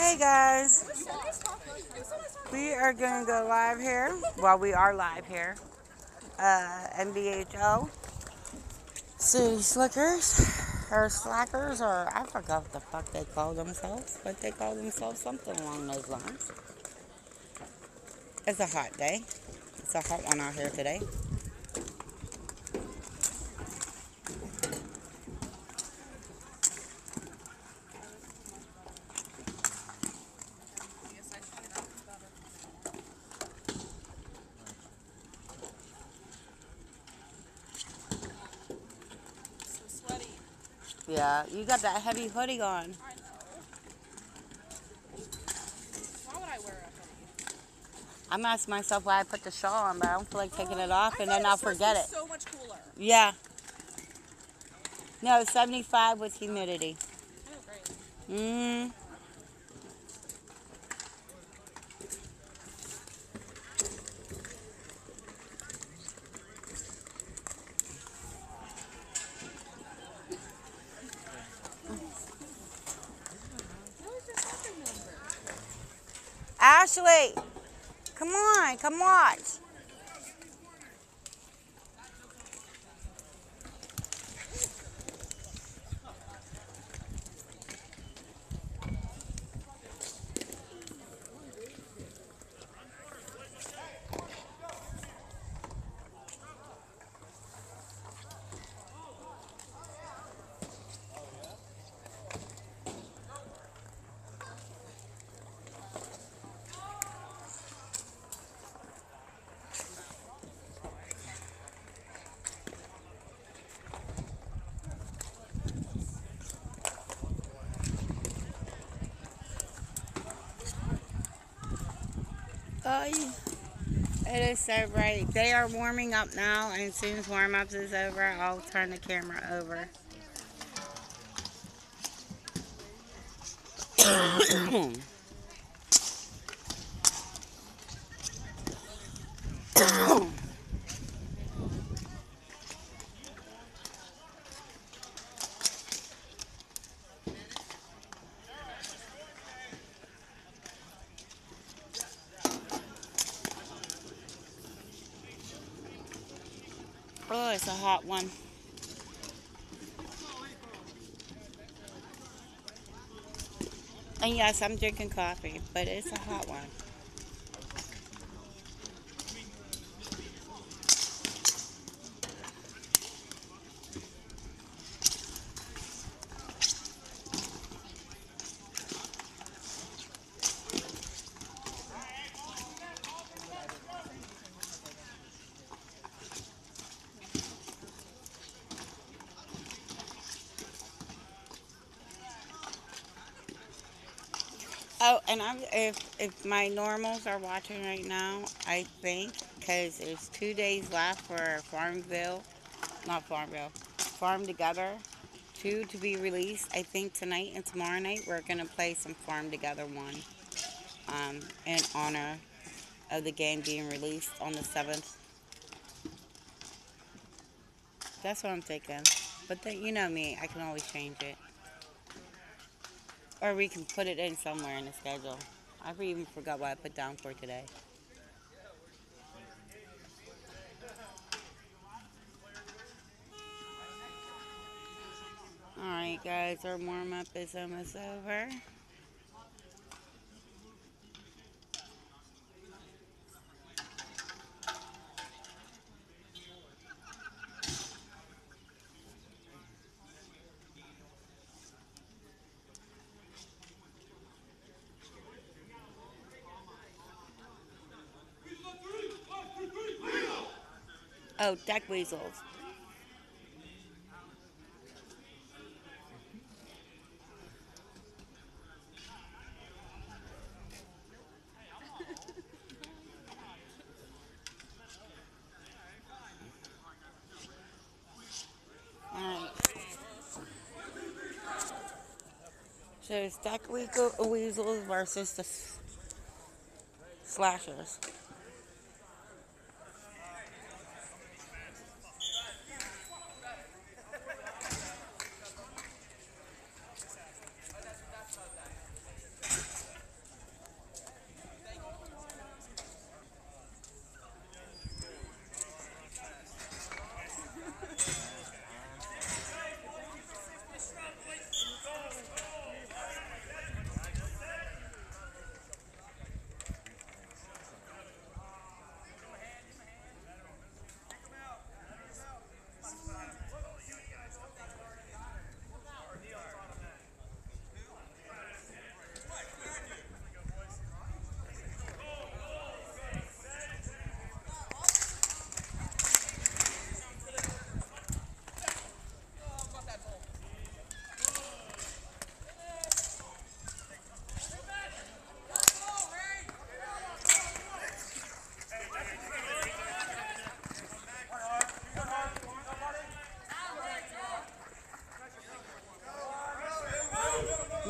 Hey guys, we are going to go live here. Well, we are live here. NBHO, City Slickers, or Slackers, or I forgot what the fuck they call themselves, but they call themselves something along those lines. It's a hot day. It's a hot one out here today. Yeah, you got that heavy hoodie on. Why would I wear a hoodie? I'm asking myself why I put the shawl on, but I don't feel like taking it off, and then I'll forget it. So much cooler. Yeah. No, 75 with humidity. Oh, great. Ashley, come on, come watch. Oh, it is so bright. They are warming up now, and as soon as warm-up is over, I'll turn the camera over. Oh, it's a hot one. And yes, I'm drinking coffee, but it's a hot one. Oh, and if my normals are watching right now, I think because there's 2 days left for Farmville, not Farmville, Farm Together 2 to be released. I think tonight and tomorrow night we're gonna play some Farm Together 1, in honor of the game being released on the 7th. That's what I'm thinking. But then, you know me, I can always change it. Or we can put it in somewhere in the schedule. I even forgot what I put down for today. Alright guys, our warm-up is almost over. Oh, deck weasels. Alright. So it's deck weasels versus the slashers.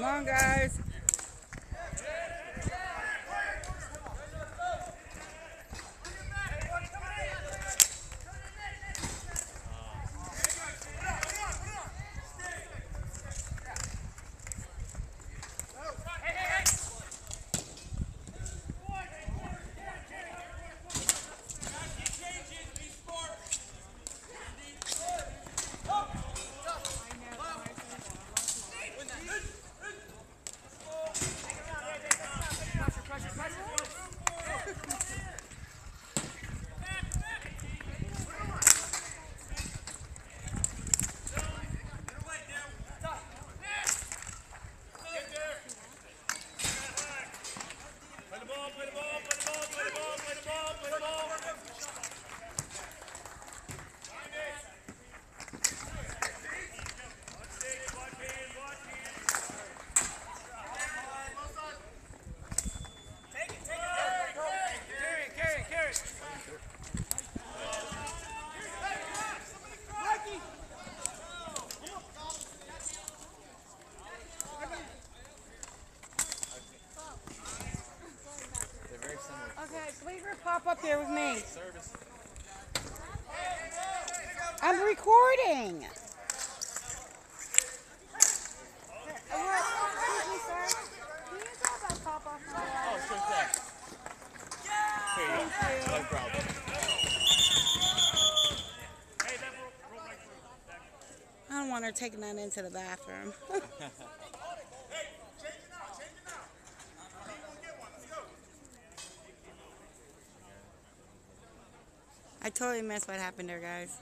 Come on, guys. Okay, Fleeger, pop up here with me. I'm recording. Excuse me, sir. Can you grab that pop off my wall? Oh, sure thing. Here you go. No problem. I don't want her taking that into the bathroom. I totally missed what happened there, guys.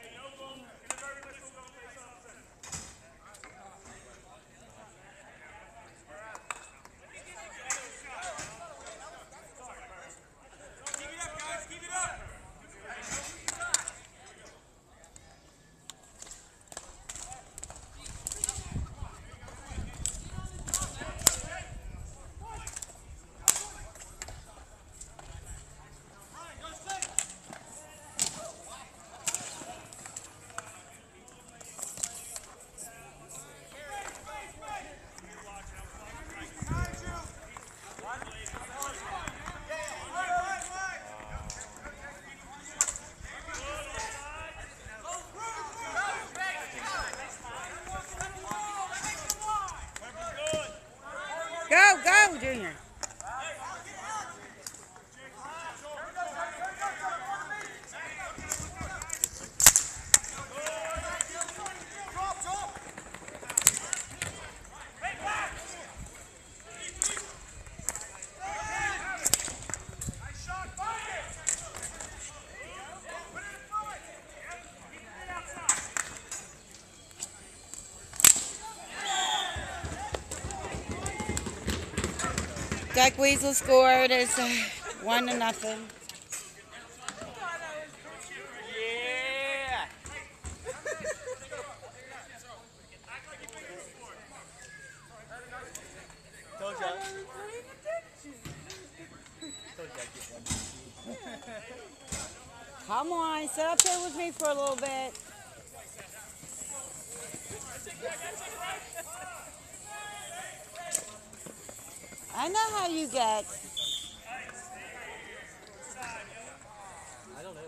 Go, go, Junior. Duck Weasel scored. It's 1-0. Yeah! Told ya. Told ya I'd get one. Come on, sit up here with me for a little bit. I know how you get. I don't know.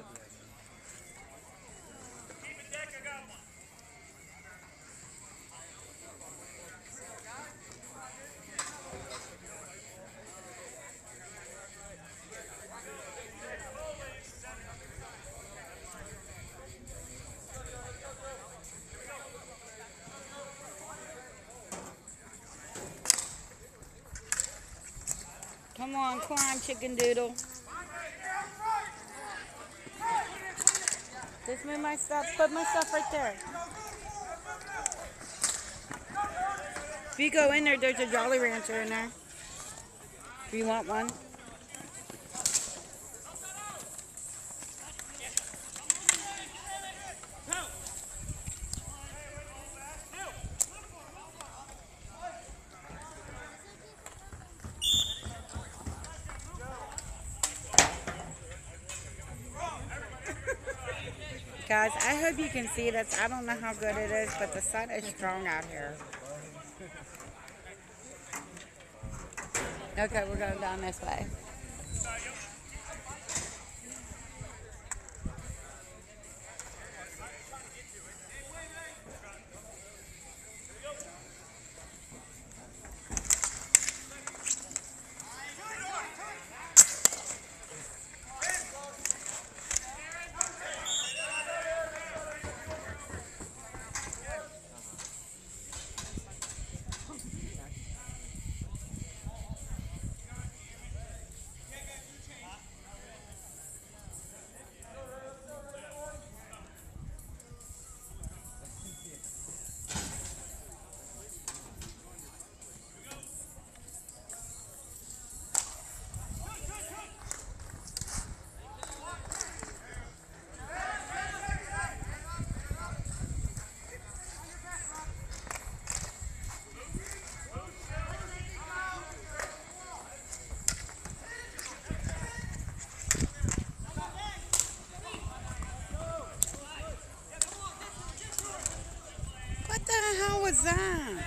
Come on, chicken doodle. Just move my stuff. Put my stuff right there. If you go in there, there's a Jolly Rancher in there. If you want one. Guys, I hope you can see this. I don't know how good it is, but the sun is strong out here. Okay, we're going down this way. What the hell was that?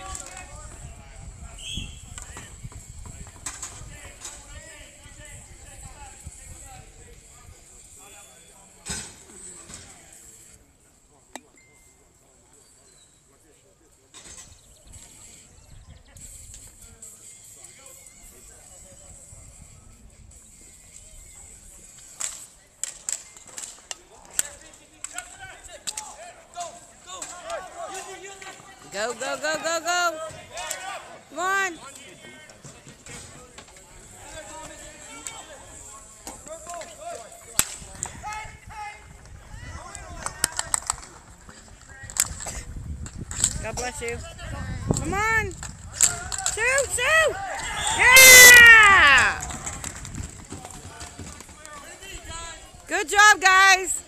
Go, go, go, go, go. Come on. God bless you. Come on. Shoot, shoot. Yeah. Good job, guys.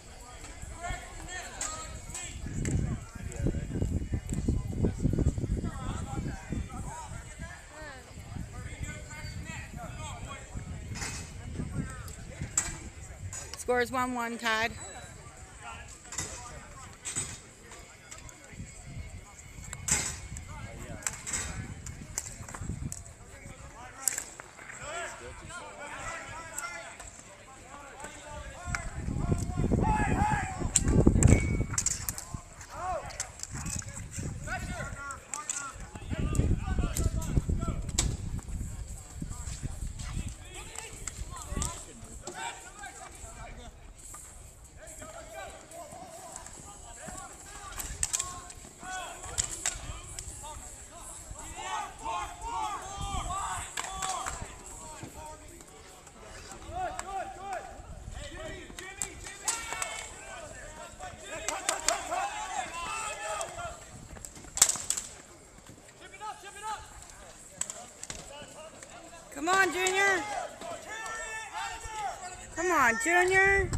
Scores 1-1, tied. Come on, Junior. Come on, Junior.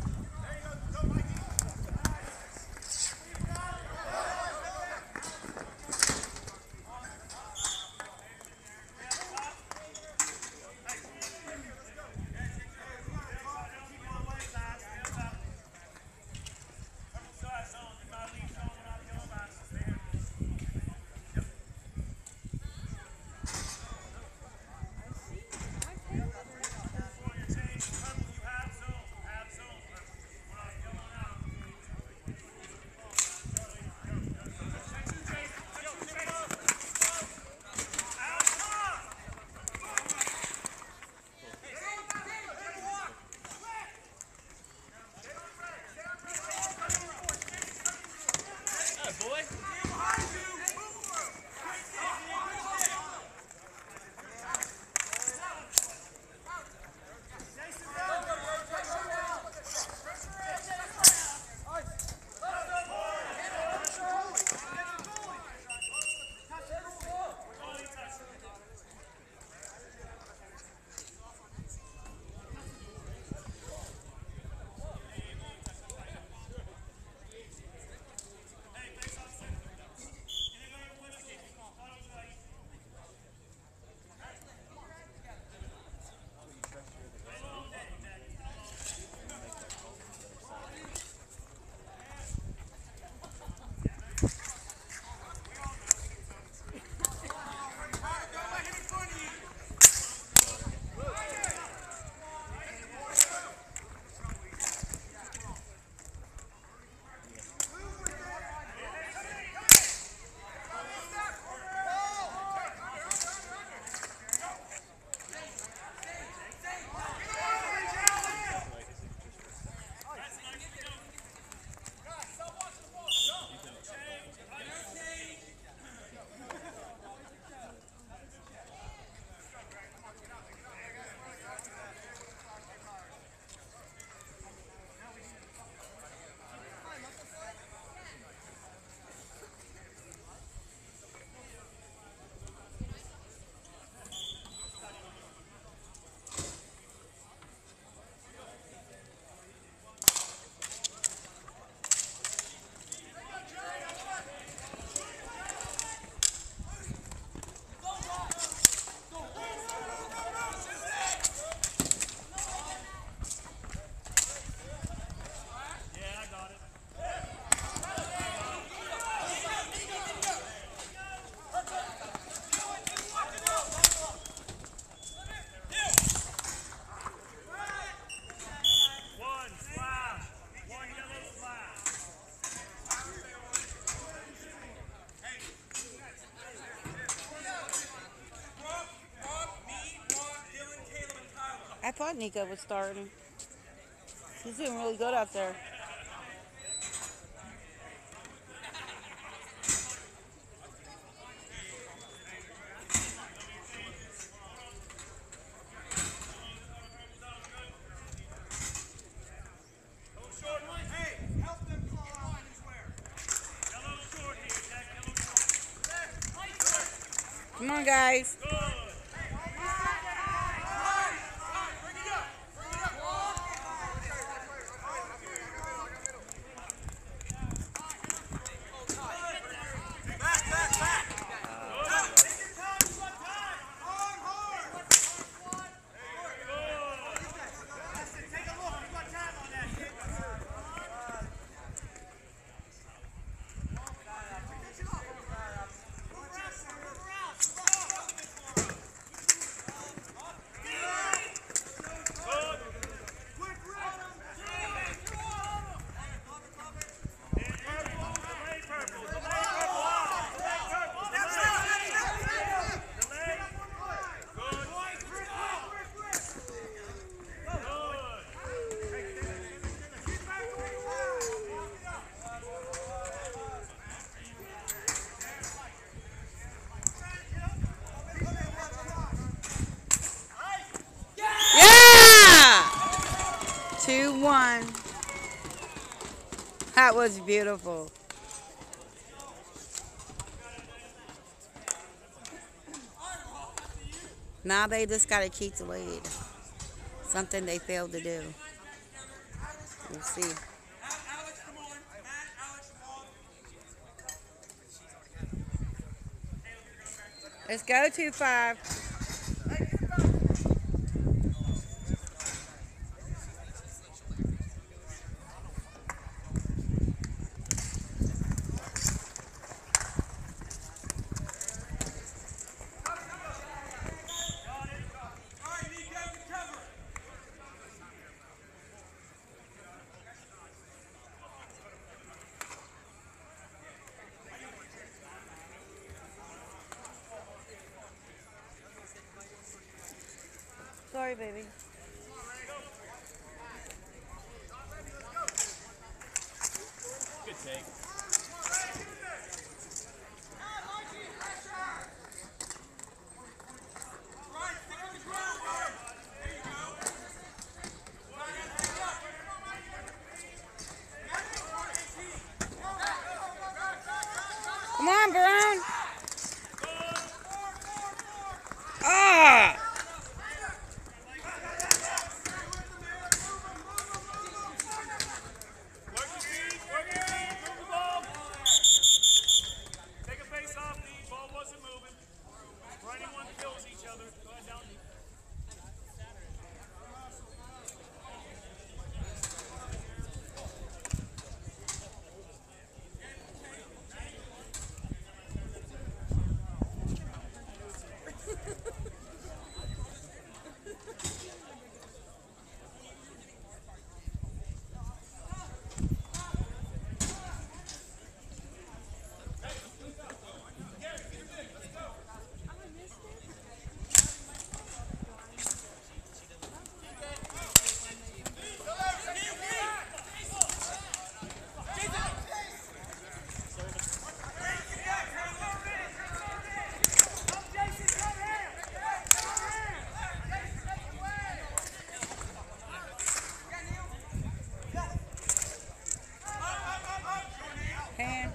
thought Nico was starting. He's doing really good out there. Come on, guys. Yeah! 2-1. That was beautiful. Now they just got to keep the lead. Something they failed to do. We'll see. Let's go 2-5. Sorry, baby. Good take. Come on, Brown. Ah! Hand.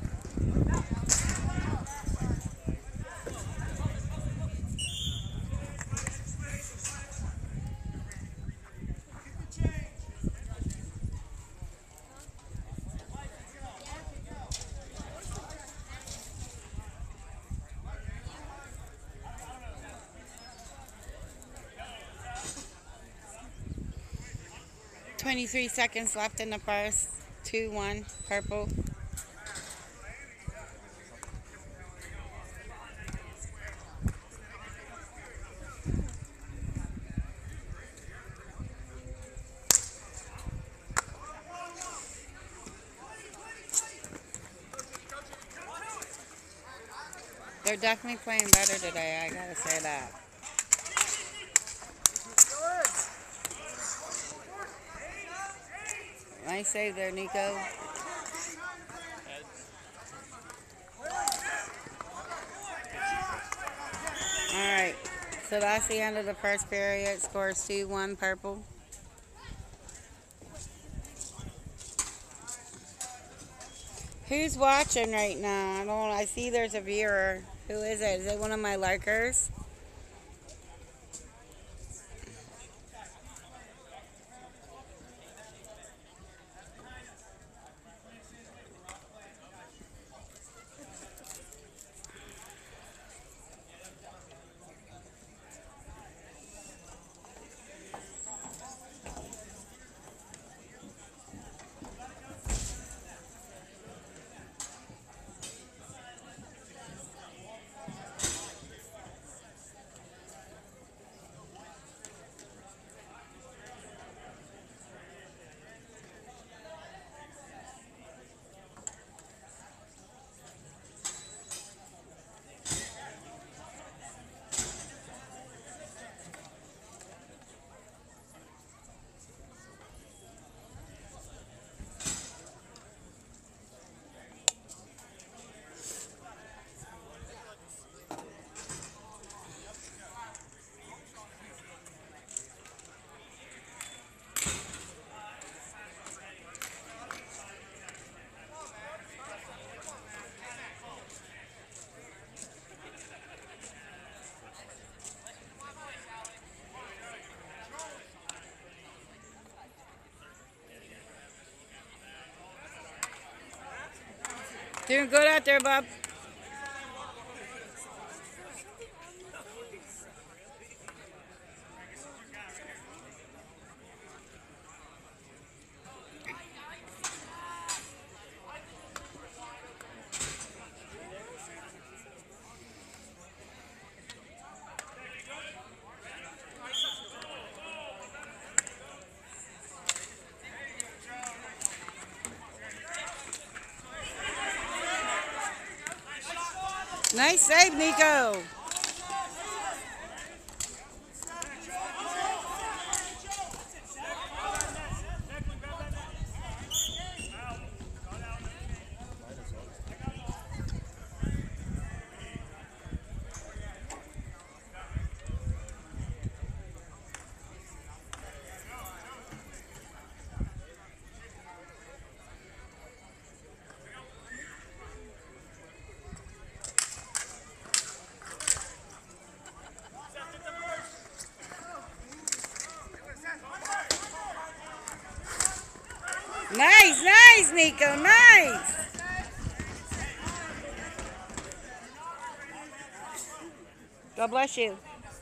Twenty-three seconds left in the first. 2-1, purple. They're definitely playing better today, I gotta say that. Nice save there, Nico. Heads. All right. So that's the end of the first period. Scores 2-1 purple. Who's watching right now? I see there's a viewer. Who is it? Is it one of my lurkers? Doing good out there, bub. Nice save, Nico. Nice, nice, Nico, nice. God bless you.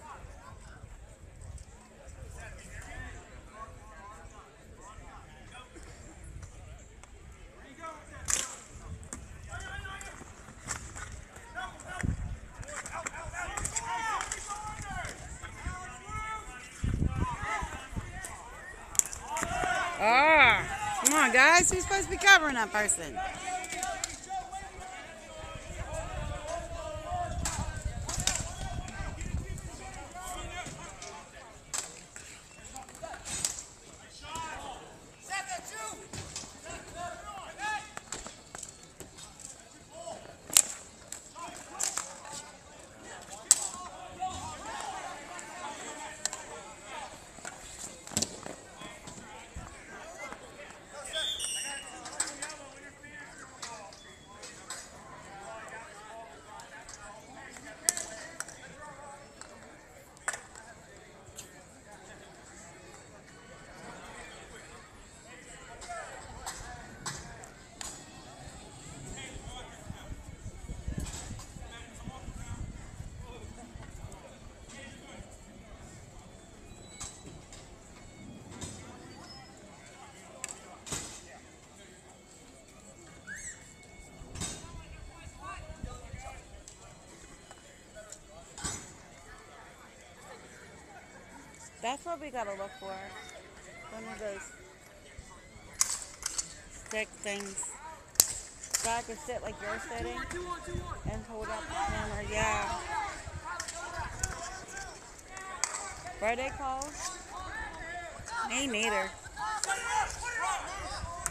Ah, come on, guys. Who's supposed to be covering that person? That's what we gotta look for. One of those stick things. So I can sit like you're sitting and hold up the camera. Yeah. Friday calls? Me neither.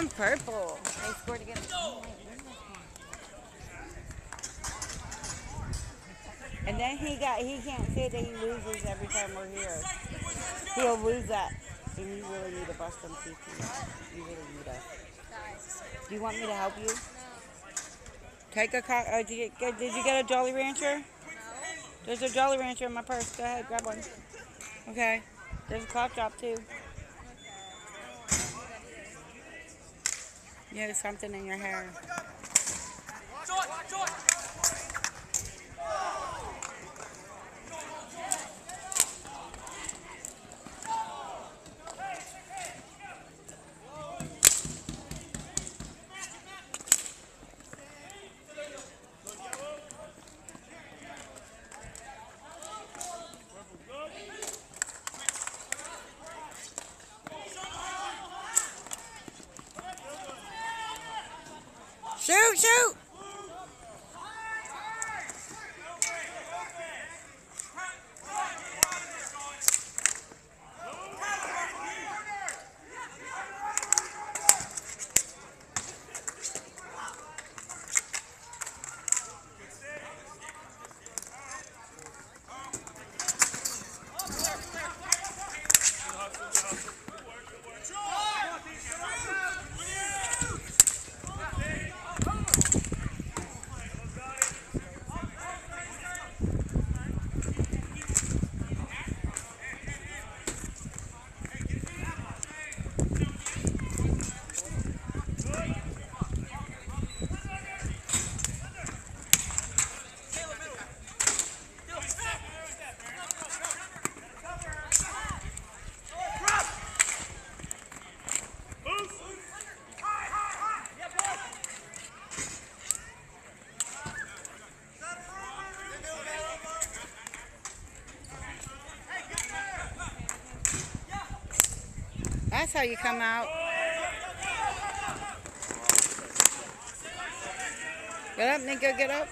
on purple. They scored again. Oh, wait, where's this one? And then he can't say that he loses every time we're here. He'll lose that. And you really need to bust some teeth. You really need us. Do you want me to help you? No. Take a did you get a Jolly Rancher? No. There's a Jolly Rancher in my purse. Go ahead, grab one. Okay. There's a cough drop too. Okay. I don't want to do that either. You have something in your hair. Shoot, shoot! That's how you come out. Get up, Nico, get up.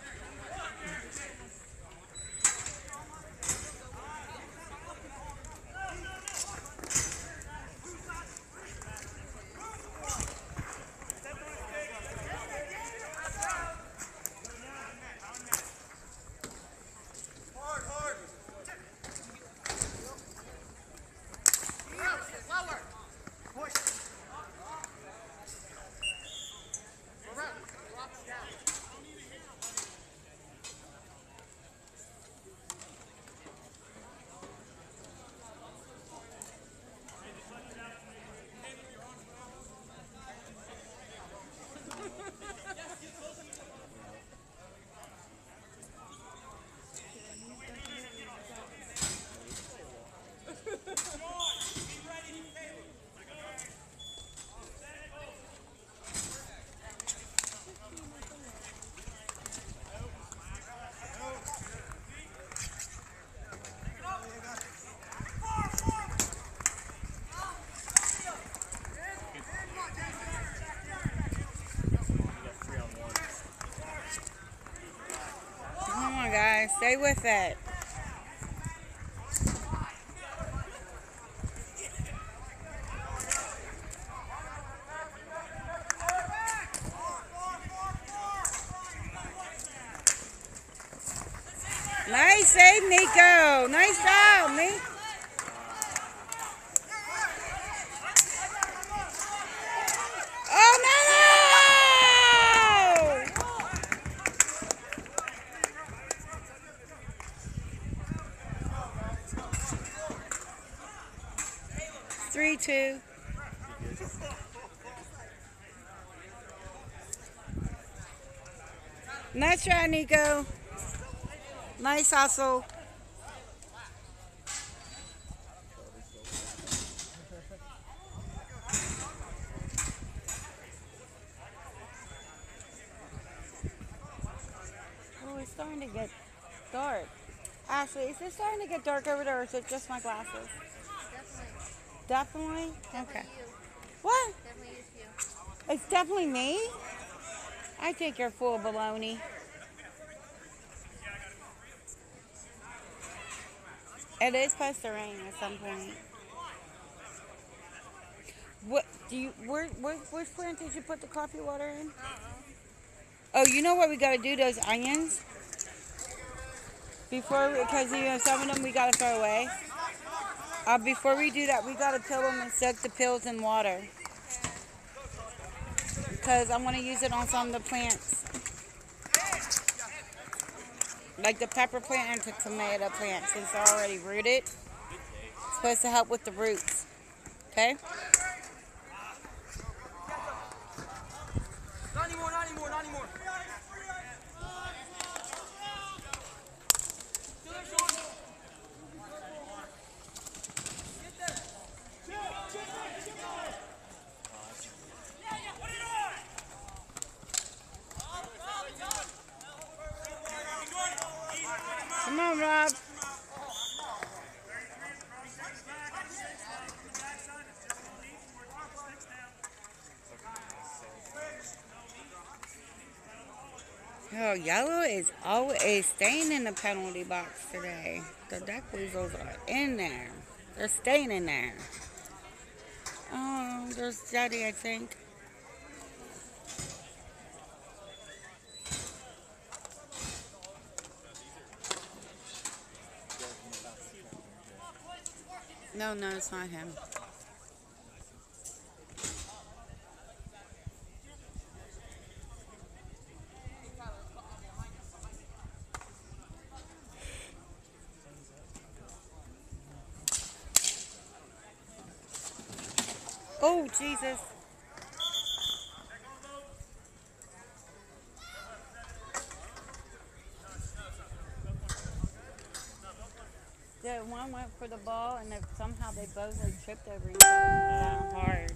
Come on, guys, stay with it. Nice save, Nico. Nice job, Nico. Oh, no! 3-2. Nice try, Nico. Nice hustle. Oh, it's starting to get dark. Ashley, is it starting to get dark over there, or is it just my glasses? Definitely. Definitely? Okay. You. What? Definitely is you. It's definitely me? I think you're full of baloney. It is supposed to rain at some point. What do you? Which plant did you put the coffee water in? Oh, you know what we gotta do? Those onions before, because you know some of them we gotta throw away. Before we do that, we gotta peel them and soak the peels in water. Because I want to use it on some of the plants, like the pepper plant and the tomato plant, since they're already rooted. It's supposed to help with the roots. Okay. Not anymore, not anymore, not anymore. Come on, Rob. Oh, yellow is always staying in the penalty box today. The Duck Weasels are in there. They're staying in there. Oh, there's Daddy, I think. No, it's not him. Oh, Jesus. The one went for the ball, and somehow they both tripped over each other down hard.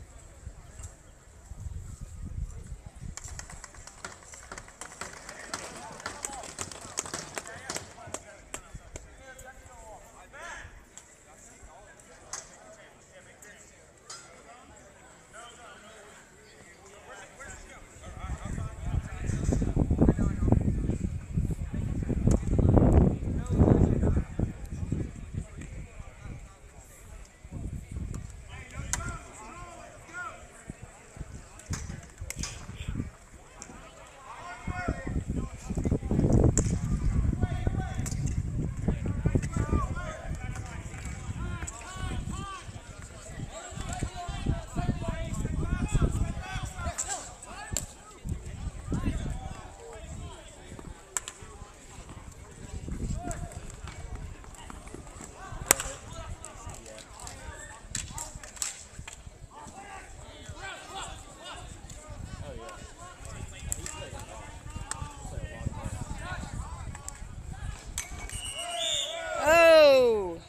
Oh!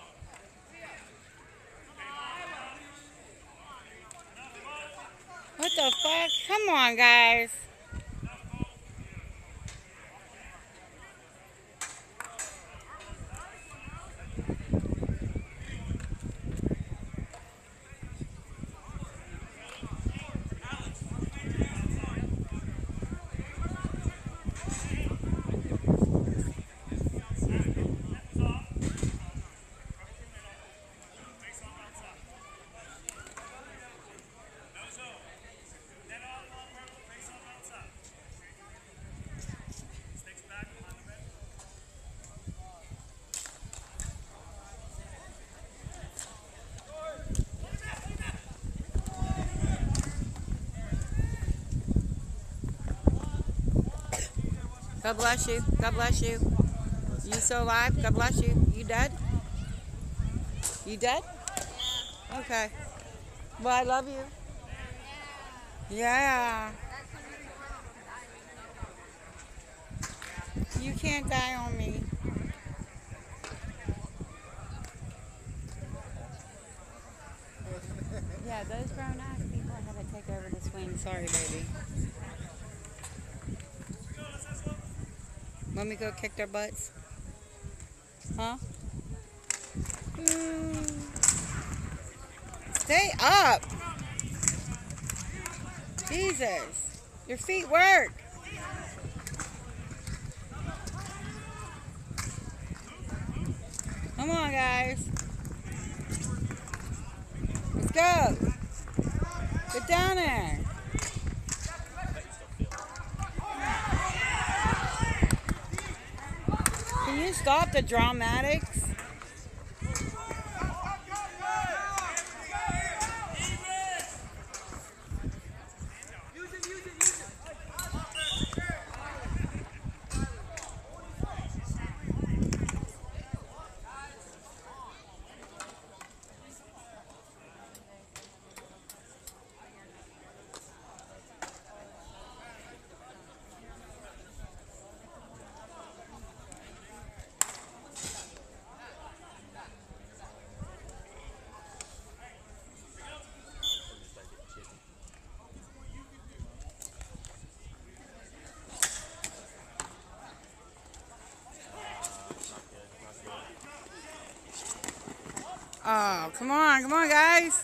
What the fuck? Come on, guys. God bless you. God bless you. You still alive? God bless you. You dead? You dead? Okay. Well, I love you. Yeah. You can't die on me. Yeah, those grown ass people had to take over the swing. Sorry, baby. Want me to go kick their butts? Huh? Stay up. Jesus. Your feet work. Come on, guys. Let's go. down there. Can you stop the dramatics? Oh, come on, guys.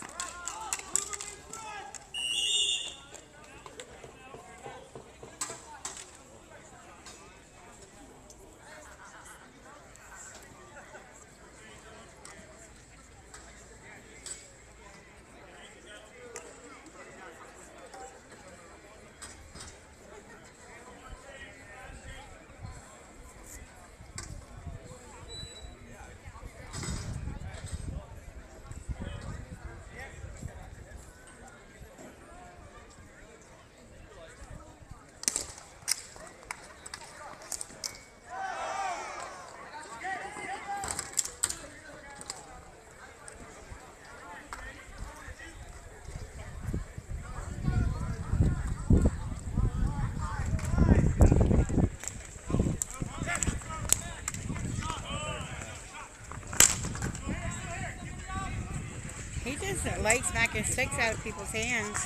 He just likes smacking sticks out of people's hands.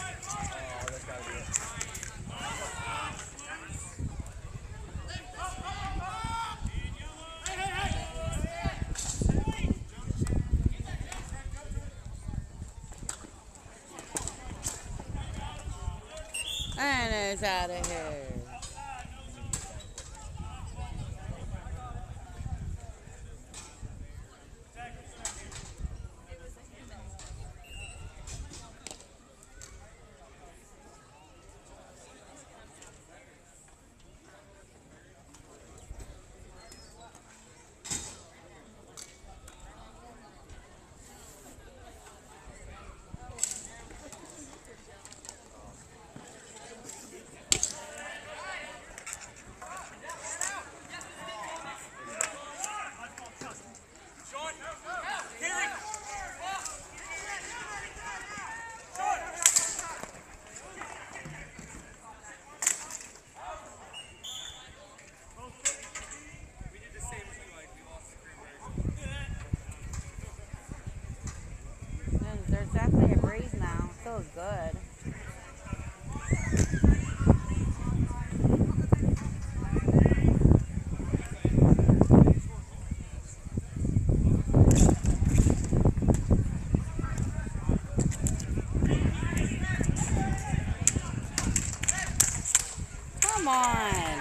And it's out of here. There's definitely a breeze now. It feels good. Come on.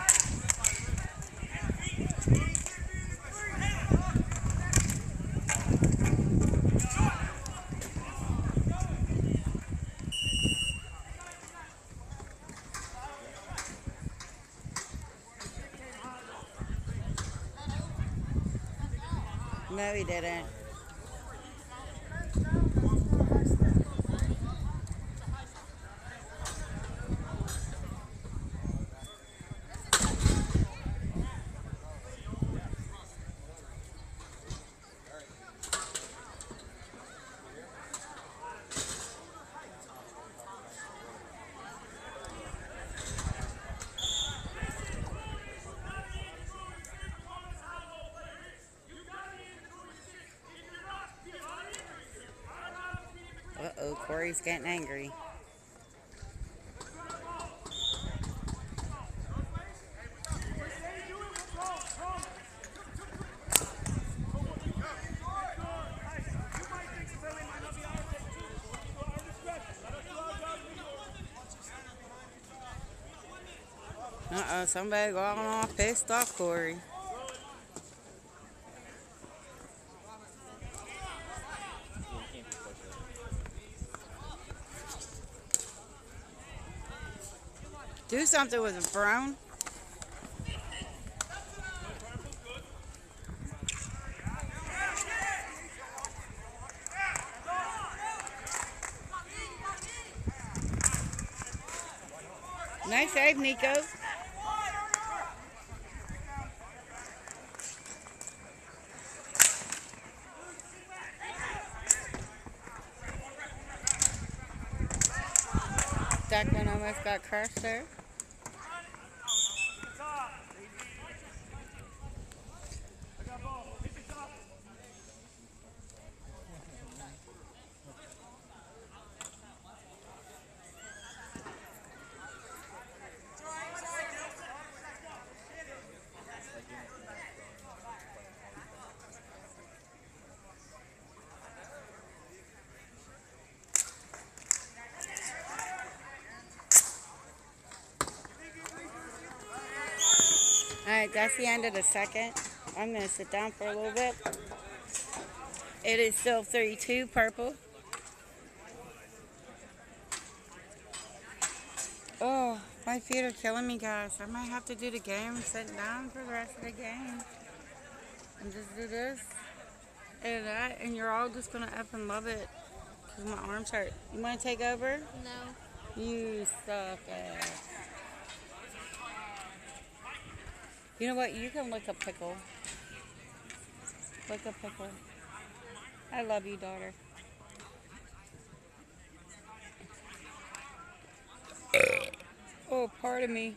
No, he didn't. Uh-oh, Corey's getting angry. Uh-oh, somebody going off pissed off Corey. Do something with it, Brown. Nice save, Nico. That one almost got crushed there. Alright, that's the end of the second. I'm going to sit down for a little bit. It is still 32 purple. Oh, my feet are killing me, guys. I might have to do the game sitting down for the rest of the game. And just do this and that, and you're all just going to effing love it. Because my arms hurt. You want to take over? No. You suck ass. You know what? You can lick a pickle. Lick a pickle. I love you, daughter. Oh, pardon me.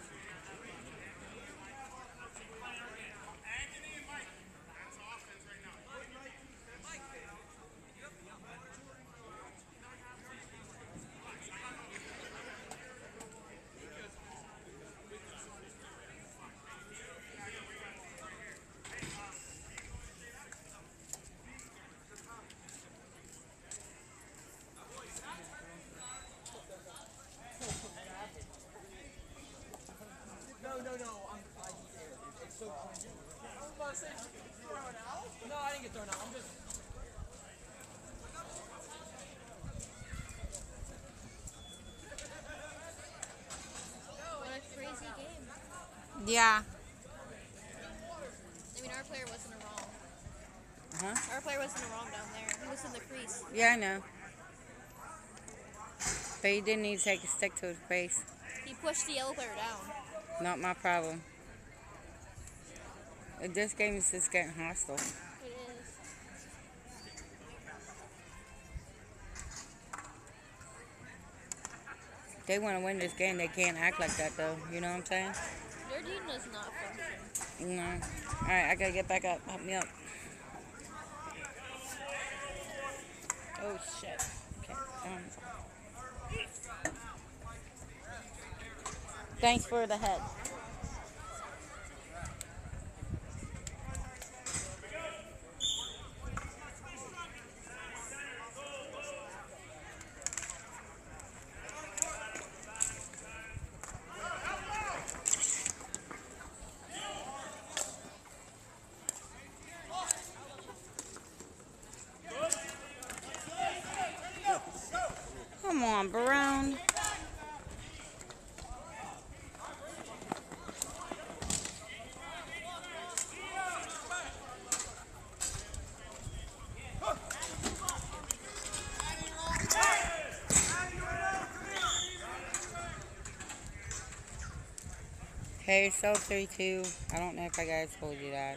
It's so cringy. I was about to say, did you get thrown out? No, I didn't get thrown out. I'm just... What a crazy game. Yeah. I mean, our player wasn't wrong. Huh? Our player wasn't wrong down there. He was in the crease. Yeah, I know. But he didn't need to take a stick to his face. He pushed the yellow player down. Not my problem. This game is just getting hostile. It is. They want to win this game. They can't act like that, though. You know what I'm saying? Their team does not function. No. All right, I got to get back up. Help me up. Oh, shit. Okay. Thanks for the head. Come on, Barone. Hey, it's still 3-2. I don't know if I guys told you that.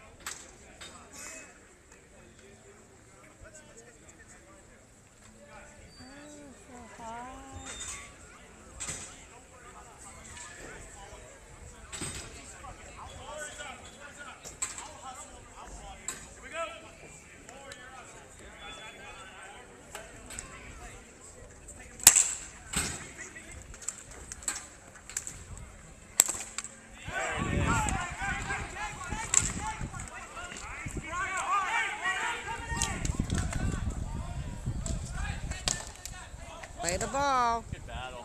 Play the ball. Good battle.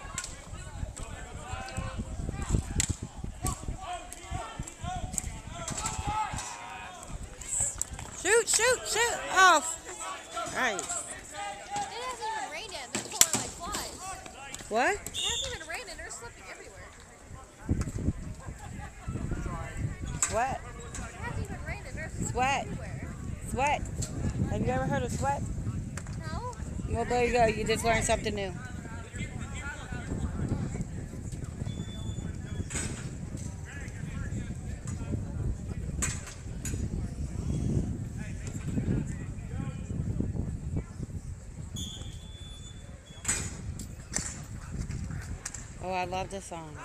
Shoot, shoot, shoot. Oh, right. It hasn't even rained yet. They're falling like flies. What? It hasn't even rained and they're slipping Sweat. Where? Sweat. Have you ever heard of sweat? No. Well, there you go. You just learned something new. Oh, I love this song.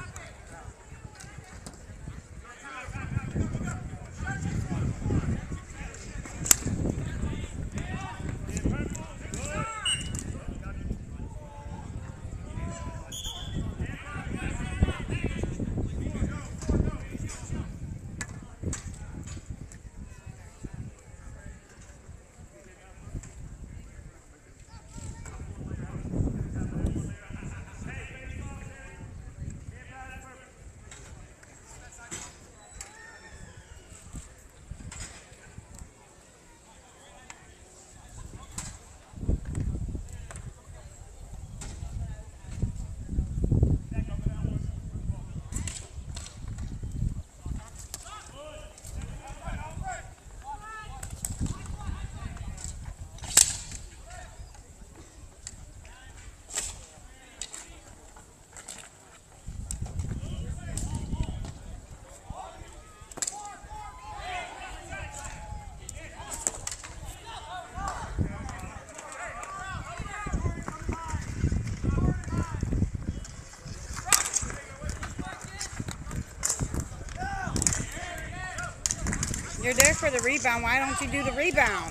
You're there for the rebound. Why don't you do the rebound?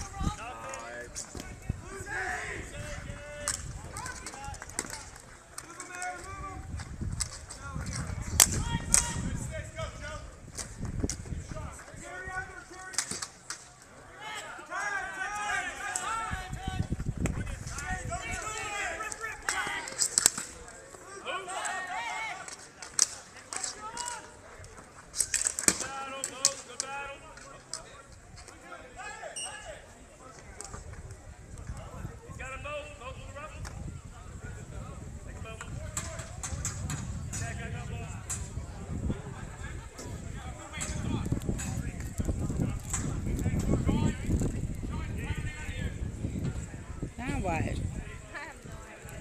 Now what? I have no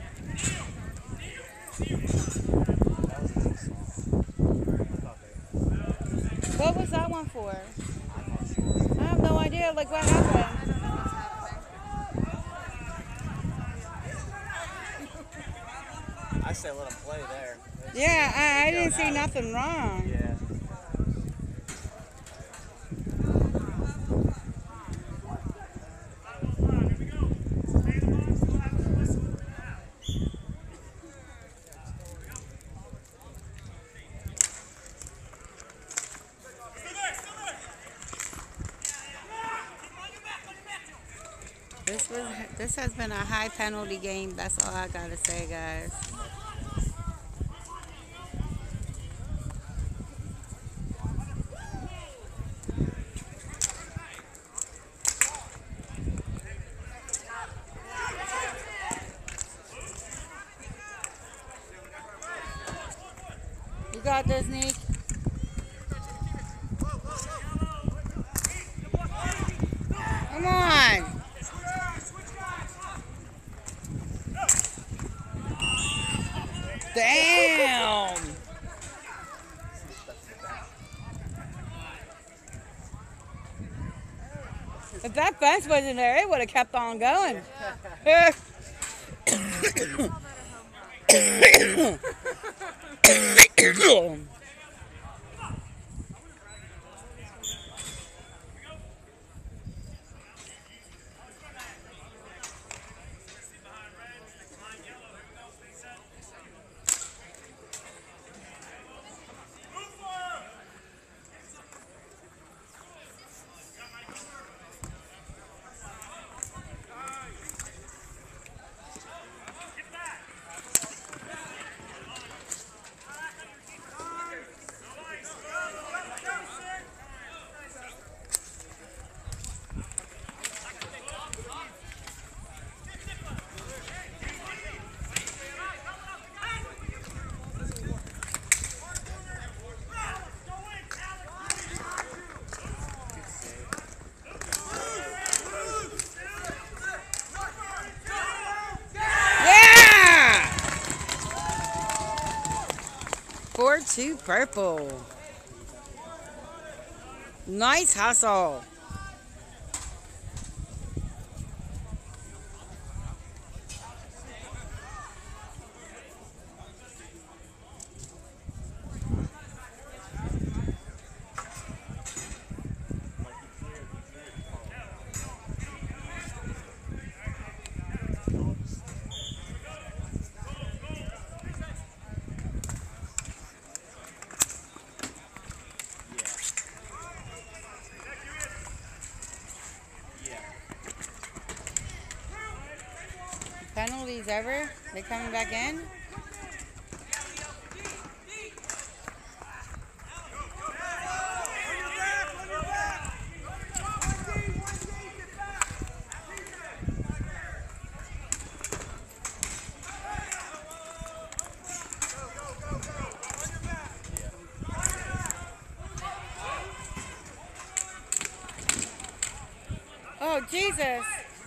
What was that one for? I have no idea. Like, what happened? idea. I don't know what's happening. I say let him play there. Yeah, I They're didn't going see at it. nothing wrong. Yeah. This has been a high penalty game. That's all I gotta say, guys. You got this, Nick. Come on. Damn. If that fence wasn't there, it would have kept on going. 5-2 purple. Nice hustle. Penalties ever? They coming back in? Oh, Jesus.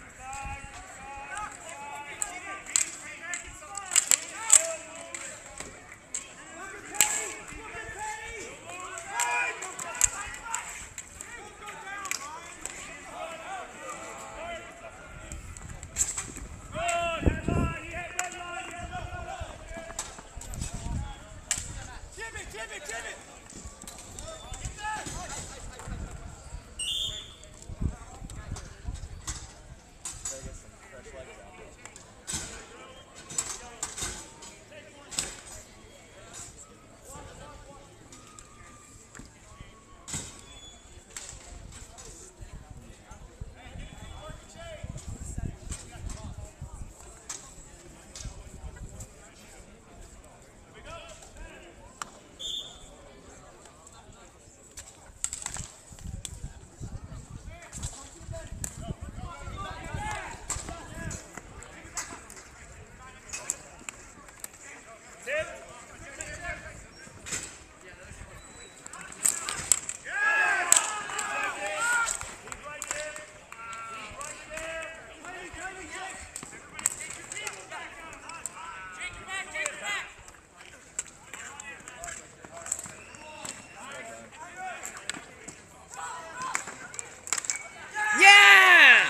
Yeah!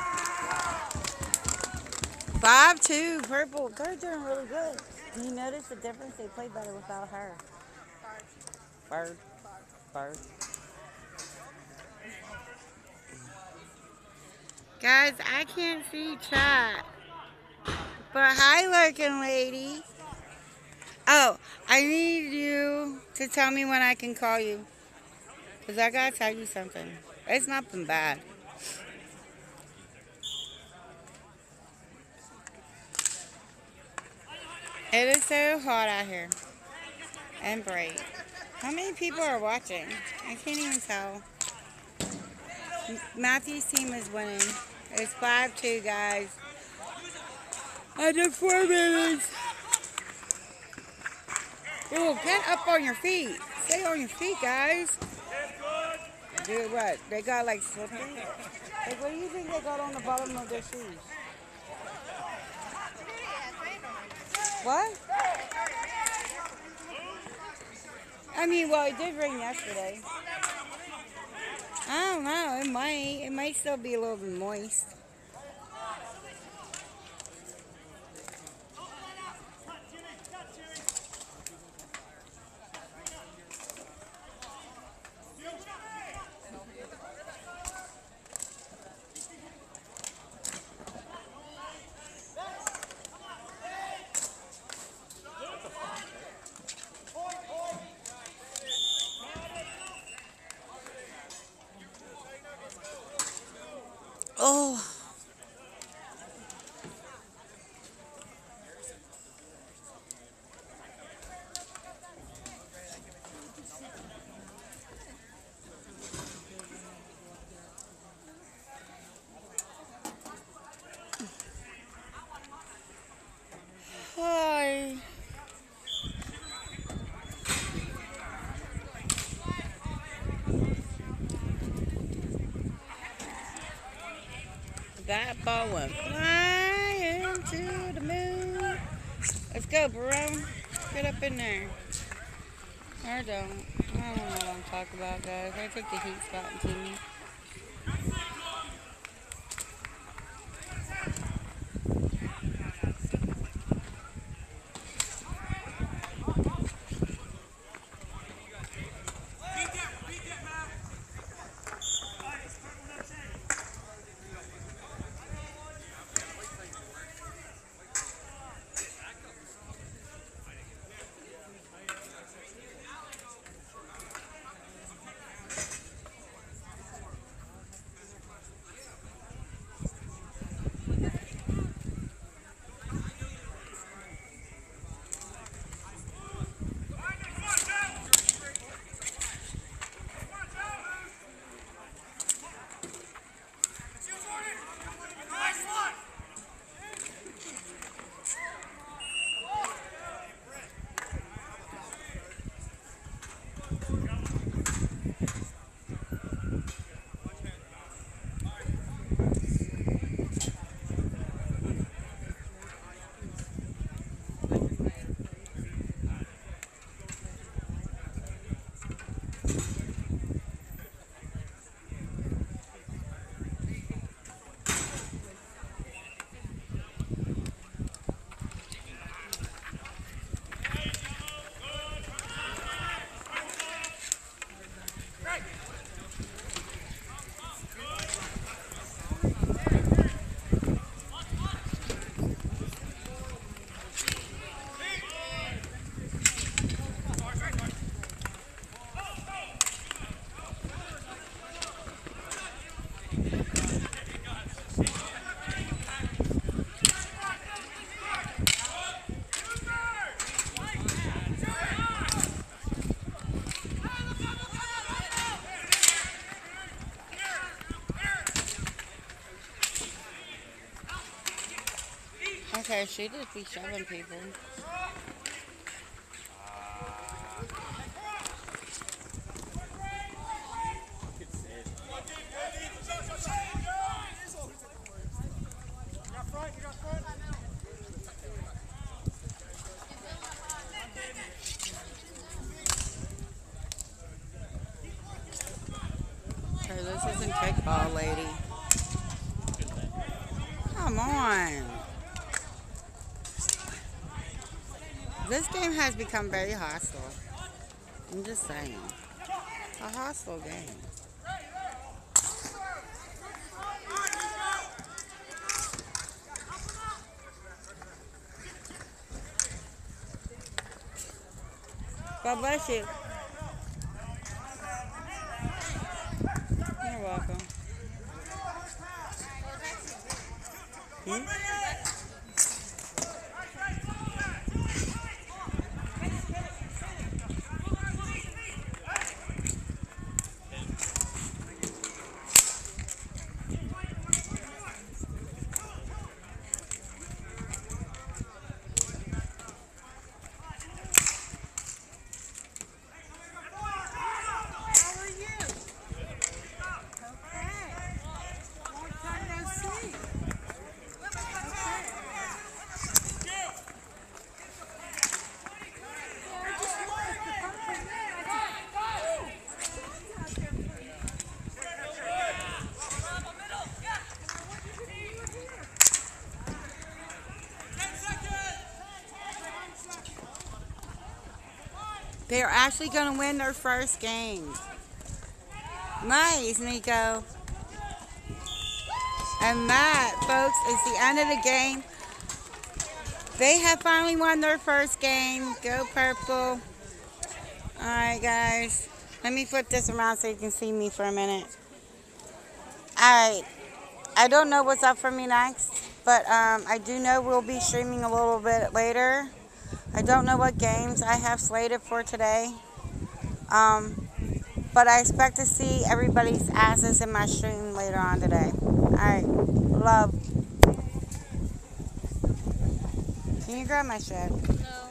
5-2 purple. They're doing really good. Do you notice the difference? They play better without her. Bird. Bird. Guys, I can't see chat. But hi, lurking lady. Oh, I need you to tell me when I can call you. Because I got to tell you something. It's nothing bad. It is so hot out here. And bright. How many people are watching? I can't even tell. Matthew's team is winning. It's 5-2, guys. Under 4 minutes. Oh, get up on your feet. Stay on your feet, guys. Do what? They got like slippers? Like, what do you think they got on the bottom of their shoes? What? I mean, well, it did rain yesterday. I don't know. It might. It might still be a little bit moist. Oh. Hi. That ball went flying to the moon. Let's go, bro. Get up in there. I don't. I don't know what I'm talking about, guys. I took the heat spot into me. Okay, she just be shoving people. Okay, this isn't kickball, lady. Come on. This game has become very hostile. I'm just saying. A hostile game. God bless you. You're welcome. Hmm? They're actually going to win their first game. Nice, Nico. And that, folks, is the end of the game. They have finally won their first game. Go Purple. Alright, guys. Let me flip this around so you can see me for a minute. Alright. I don't know what's up for me next, but I do know we'll be streaming a little bit later. I don't know what games I have slated for today. But I expect to see everybody's asses in my stream later on today. Alright. Love. Can you grab my shit? No.